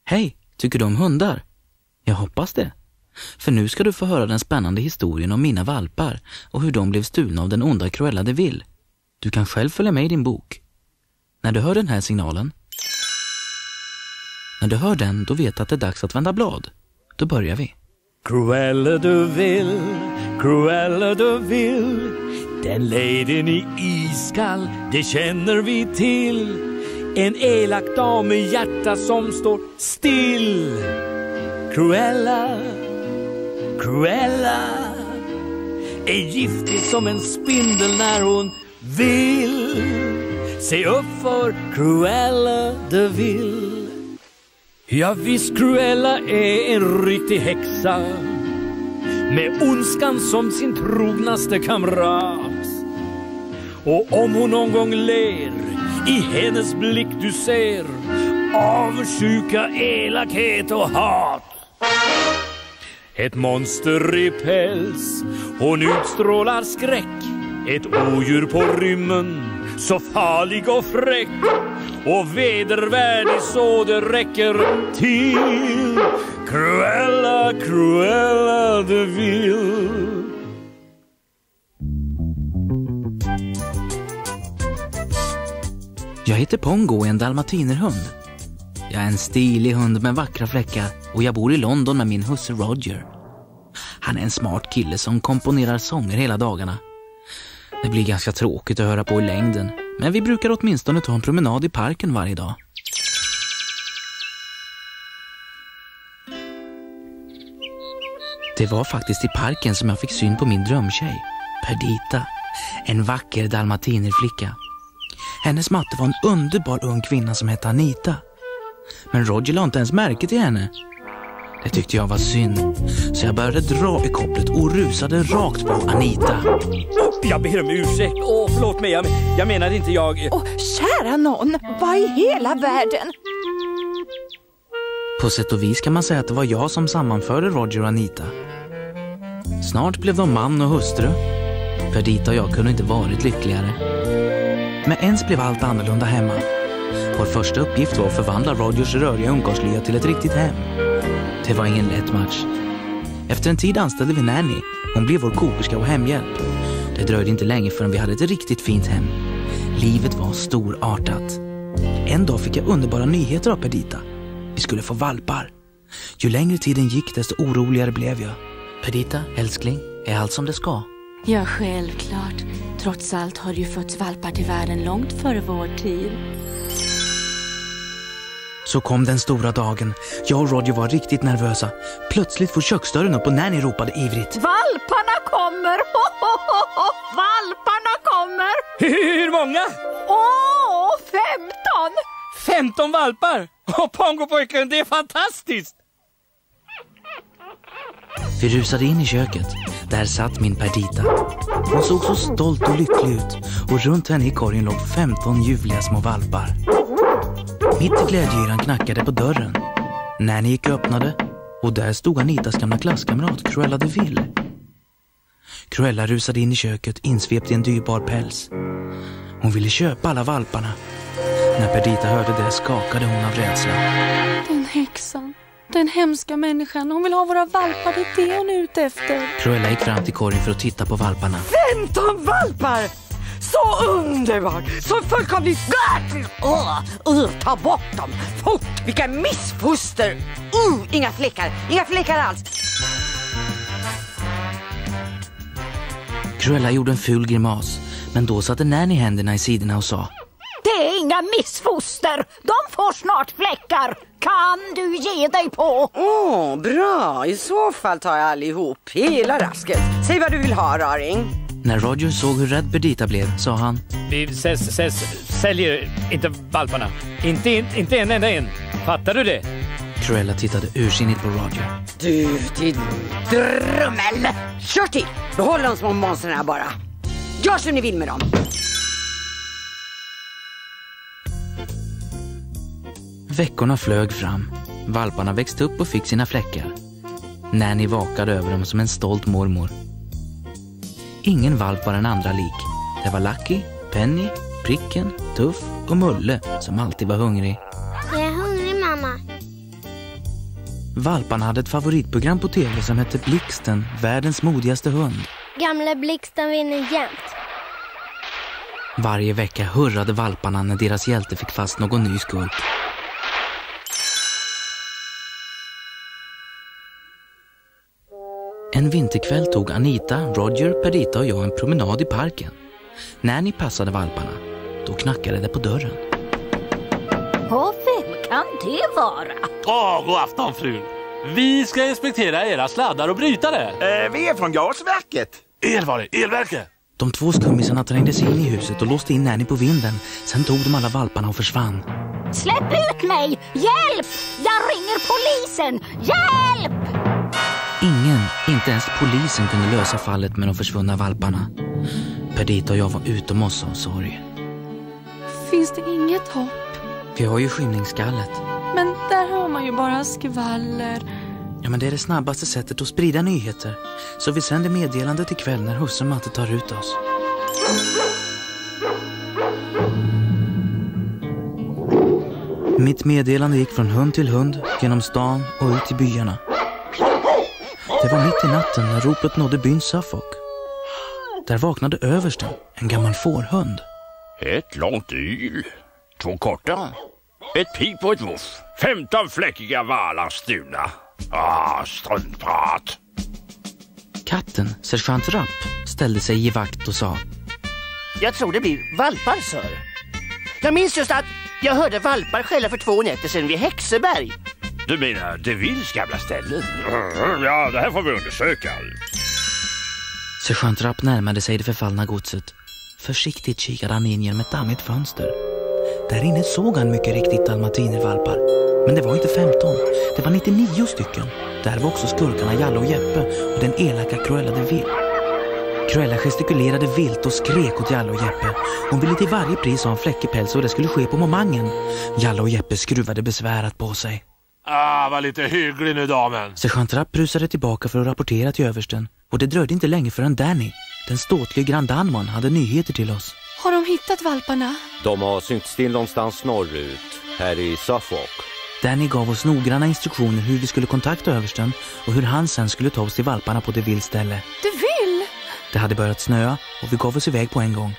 Hej, tycker du om hundar? Jag hoppas det. För nu ska du få höra den spännande historien om mina valpar och hur de blev stulna av den onda Cruella de Vil. Du kan själv följa med i din bok. När du hör den här signalen, när du hör den, då vet att det är dags att vända blad. Då börjar vi. Cruella de Vil, den ladyn i iskall, det känner vi till. En elak dam med hjärta som står still. Cruella är giftig som en spindel när hon vill. Se upp för Cruella de Vil. Ja visst, Cruella är en riktig häxa med ondskan som sin trognaste kamrat. Och om hon någon gång ler, i hennes blick du ser avundsjuka, elakhet och hat. Ett monster i päls, hon utstrålar skräck. Ett odjur på rymmen, så farlig och fräck. Och vedervärdig så det räcker till. Cruella de Vil. Jag heter Pongo och är en dalmatinerhund. Jag är en stilig hund med vackra fläckar och jag bor i London med min husse Roger. Han är en smart kille som komponerar sånger hela dagarna. Det blir ganska tråkigt att höra på i längden, men vi brukar åtminstone ta en promenad i parken varje dag. Det var faktiskt i parken som jag fick syn på min drömtjej, Perdita, en vacker dalmatinerflicka. Hennes matte var en underbar ung kvinna som hette Anita. Men Roger la inte ens märke till henne. Det tyckte jag var synd, så jag började dra i kopplet och rusade rakt på Anita. Jag ber om ursäkt. Förlåt mig, jag menade inte jag. Kära någon, vad i hela världen? På sätt och vis kan man säga att det var jag som sammanförde Roger och Anita. Snart blev de man och hustru. Perdita och jag kunde inte varit lyckligare. Men ens blev allt annorlunda hemma. Vår första uppgift var att förvandla Rogers röriga ungkarlslya till ett riktigt hem. Det var ingen lätt match. Efter en tid anställde vi Nanny. Hon blev vår kokerska och hemhjälp. Det dröjde inte länge förrän vi hade ett riktigt fint hem. Livet var storartat. En dag fick jag underbara nyheter av Perdita. Vi skulle få valpar. Ju längre tiden gick, desto oroligare blev jag. Perdita, älskling, är allt som det ska? Ja, självklart. Trots allt har ju fötts valpar till världen långt före vår tid. Så kom den stora dagen. Jag och Roger var riktigt nervösa. Plötsligt får köksdörren upp och Nanny ropade ivrigt: Valparna kommer! Valparna kommer! Hur många? 15! 15 valpar! Pongo-pojken, det är fantastiskt! Vi rusade in i köket. Där satt min Perdita. Hon såg så stolt och lycklig ut. Och runt henne i korgen låg 15 ljuvliga små valpar. Mitt i glädjeyran knackade på dörren. Nanny gick och öppnade. Och där stod Anitas gamla klasskamrat Cruella de Vil. Cruella rusade in i köket, insvept i en dyrbar päls. Hon ville köpa alla valparna. När Perdita hörde det skakade hon av rädsla. Den häxan, den hemska människan, hon vill ha våra valpar, det är det hon är ute efter. Cruella gick fram till korgen för att titta på valparna. 15 valpar! Så underbart! Så fullkomligt gott! Ta bort dem! Fort! Vilka missfoster! Inga fläckar alls! Cruella gjorde en ful grimas, men då satte Nanny händerna i sidorna och sa: Det är inga missfoster! De får snart fläckar! Kan du ge dig på? Bra! I så fall tar jag allihop. Hela rasket. Säg vad du vill ha, raring. När Roger såg hur rädd Perdita blev, sa han: Vi säljer inte valparna. Inte en enda en. Fattar du det? Cruella tittade ursinnigt på Roger. Du, din drummel! Kör till! Behåll de små monstren här bara. Gör som ni vill med dem. Veckorna flög fram. Valparna växte upp och fick sina fläckar. Nanny vakade över dem som en stolt mormor. Ingen valp var den andra lik. Det var Lucky, Penny, Pricken, Tuff och Mulle som alltid var hungrig. Jag är hungrig, mamma. Valparna hade ett favoritprogram på tv som hette Blixten, världens modigaste hund. Gamla Blixten vinner jämt. Varje vecka hurrade valparna när deras hjälte fick fast någon ny skurk. En vinterkväll tog Anita, Roger, Perdita och jag en promenad i parken. När ni passade valparna, då knackade det på dörren. Och vem kan det vara? God afton, frun. Vi ska inspektera era sladdar och brytare. Vi är från gasverket. Elverket. De två skummisarna trängde sig in i huset och låste in Nanny på vinden. Sen tog de alla valparna och försvann. Släpp ut mig! Hjälp! Jag ringer polisen! Hjälp! Ingen, inte ens polisen, kunde lösa fallet med de försvunna valparna. Perdita och jag var utom oss av sorg. Finns det inget hopp? Vi har ju skymningsskallet. Men där hör man ju bara skvaller. Ja, men det är det snabbaste sättet att sprida nyheter. Så vi sänder meddelande till kväll när husse och matte tar ut oss. Mitt meddelande gick från hund till hund, genom stan och ut till byarna. Det var mitt i natten när ropet nådde byn Suffolk. Där vaknade översten, en gammal fårhund. Ett långt yl, 2 korta, ett pip och ett voff, 15 fläckiga valar stulna. Struntprat. Katten, sergeant Rapp, ställde sig i vakt och sa: Jag tror det blir valpar, sir. Jag minns just att jag hörde valpar skälla för 2 nätter sedan vid Häxeberg. Du menar det Vills gamla ställe? Ja, det här får vi undersöka. Sergeant Rapp närmade sig det förfallna godset. Försiktigt kikade han in genom ett dammigt fönster. Där inne såg han mycket riktigt dalmatinervalpar. Men det var inte 15, det var 99 stycken. Där var också skurkarna Jalle och Jeppe och den elaka Cruella de Vil. Cruella gestikulerade vilt och skrek åt Jalle och Jeppe. Hon ville till varje pris ha en fläckig päls och det skulle ske på momangen. Jalle och Jeppe skruvade besvärat på sig. Var lite hygglig nu, damen. Sergeant Rapp rusade tillbaka för att rapportera till översten. Och det dröjde inte länge förrän Danny, den ståtliga Grand Danman, hade nyheter till oss. Har de hittat valparna? De har synts till någonstans norrut, här i Suffolk. Danny gav oss noggranna instruktioner hur vi skulle kontakta översten och hur han sen skulle ta oss till valparna på det vill ställe. Du vill? Det hade börjat snöa och vi gav oss iväg på en gång.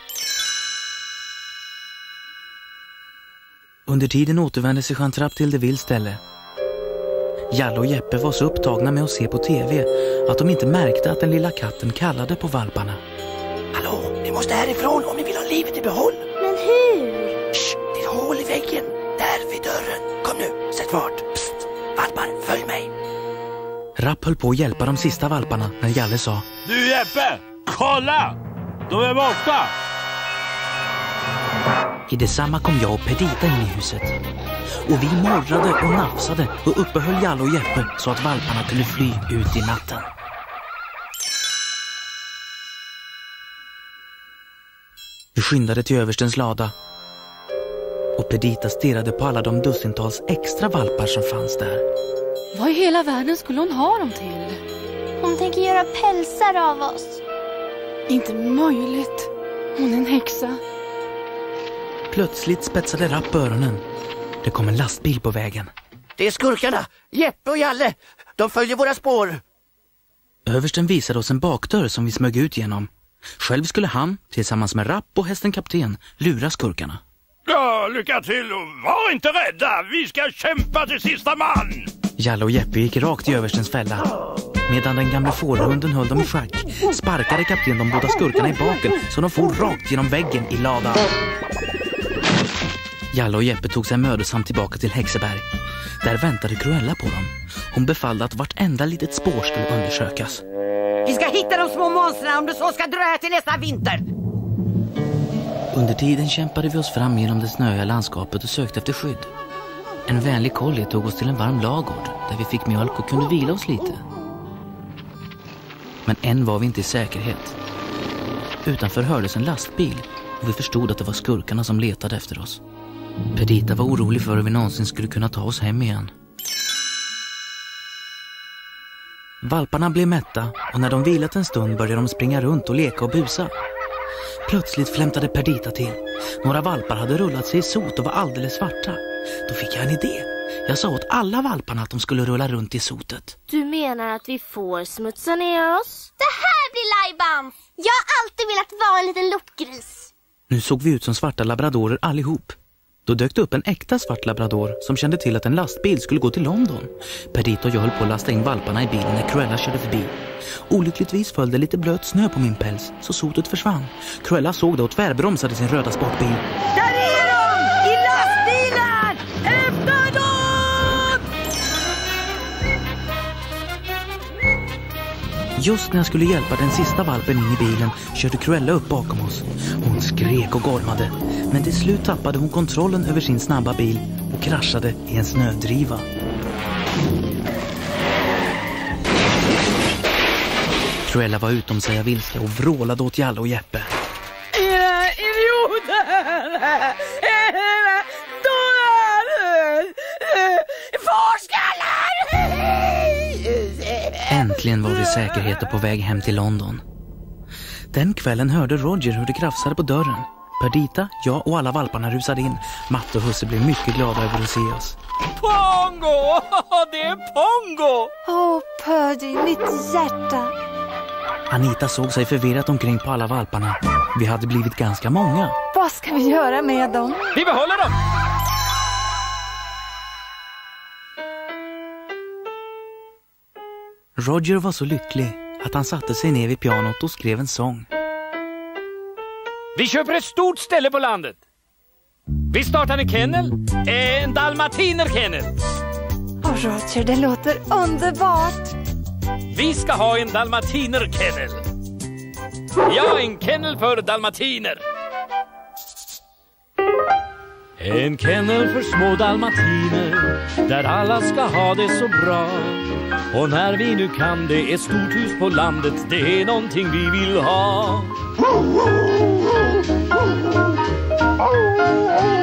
Under tiden återvände sergeant Rapp till det vill ställe. Jalle och Jeppe var så upptagna med att se på tv att de inte märkte att den lilla katten kallade på valparna. Hallå, ni måste härifrån om ni vill ha livet i behåll. Men hur? Shh, det är hål i väggen, där vid dörren. Kom nu, sätt fart. Psst, valpar, följ mig. Rapp höll på att hjälpa de sista valparna när Jalle sa: Du Jeppe, kolla! De är borta! I detsamma kom jag och Perdita in i huset. Och vi morrade och nafsade och uppehöll Jalle och Jeppe så att valparna kunde fly ut i natten. Vi skyndade till överstens lada. Och Perdita stirrade på alla de dussintals extra valpar som fanns där. Vad i hela världen skulle hon ha dem till? Hon tänker göra pälsar av oss. Inte möjligt. Hon är en häxa. Plötsligt spetsade Rapp öronen. Det kom en lastbil på vägen. Det är skurkarna, Jeppe och Jalle. De följer våra spår. Översten visade oss en bakdörr som vi smög ut genom. Själv skulle han, tillsammans med Rapp och hästen kapten, lura skurkarna. Ja, lycka till och var inte rädda. Vi ska kämpa till sista man. Jalle och Jeppe gick rakt i överstens fälla. Medan den gamla fårhunden höll dem i schack sparkade kapten de båda skurkarna i baken så de for rakt genom väggen i ladan. Jalle och Jeppe tog sig mödosamt tillbaka till Häxeberg. Där väntade Cruella på dem. Hon befallde att vartenda litet spår skulle undersökas. Vi ska hitta de små monstren om det så ska dröja till nästa vinter. Under tiden kämpade vi oss fram genom det snöiga landskapet och sökte efter skydd. En vänlig collie tog oss till en varm lagård där vi fick mjölk och kunde vila oss lite. Men än var vi inte i säkerhet. Utanför hördes en lastbil och vi förstod att det var skurkarna som letade efter oss. Perdita var orolig för hur vi någonsin skulle kunna ta oss hem igen. Valparna blev mätta och när de vilat en stund började de springa runt och leka och busa. Plötsligt flämtade Perdita till. Några valpar hade rullat sig i sot och var alldeles svarta. Då fick jag en idé. Jag sa åt alla valparna att de skulle rulla runt i sotet. Du menar att vi får smutsa ner oss? Det här blir lajbans! Jag har alltid velat vara en liten loppgris. Nu såg vi ut som svarta labradorer allihop. Då dök det upp en äkta svart labrador som kände till att en lastbil skulle gå till London. Perdita och jag höll på att lasta in valparna i bilen när Cruella körde förbi. Olyckligtvis följde lite blöt snö på min päls så sotet försvann. Cruella såg det och tvärbromsade sin röda sportbil. Där är de! I lastbilen! Efter dem! Just när jag skulle hjälpa den sista valpen in i bilen körde Cruella upp bakom oss. Hon skrek och gormade, men till slut tappade hon kontrollen över sin snabba bil och kraschade i en snödriva. Cruella var utom sig av vilska och vrålade åt Jalle och Jeppe. Era idioter! Forskallar! Äntligen var vi säkerheter på väg hem till London. Den kvällen hörde Roger hur det krafsade på dörren. Perdita, jag och alla valparna rusade in. Matte och Husse blev mycket glada över att se oss. Pongo! Det är Pongo! Åh, Purdy, mitt hjärta. Anita såg sig förvirrat omkring på alla valparna. Vi hade blivit ganska många. Vad ska vi göra med dem? Vi behåller dem! Roger var så lycklig att han satte sig ner vid pianot och skrev en sång. Vi köper ett stort ställe på landet. Vi startar en kennel, en dalmatinerkennel. Åh, Roger, det låter underbart. Vi ska ha en dalmatinerkennel. Ja, en kennel för dalmatiner. En kennel för små dalmatiner, där alla ska ha det så bra. Och när vi nu kan det, ett stort hus på landet, det är någonting vi vill ha.